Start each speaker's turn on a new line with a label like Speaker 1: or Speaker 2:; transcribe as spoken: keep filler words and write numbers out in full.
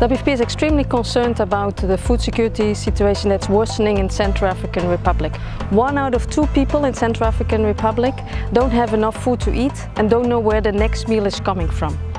Speaker 1: W F P is extremely concerned about the food security situation that's worsening in Central African Republic. One out of two people in Central African Republic don't have enough food to eat and don't know where the next meal is coming from.